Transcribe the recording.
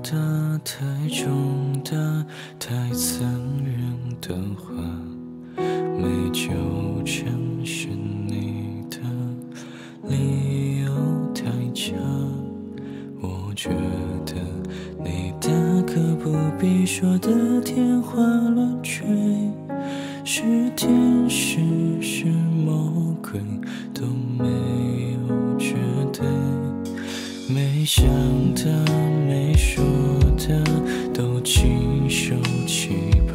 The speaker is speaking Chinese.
的太重大，太残忍的话，没纠缠是你的理由太假。我觉得你大可不必说的天花乱坠，是天使是魔鬼都没有绝对，没想的没说的都亲手起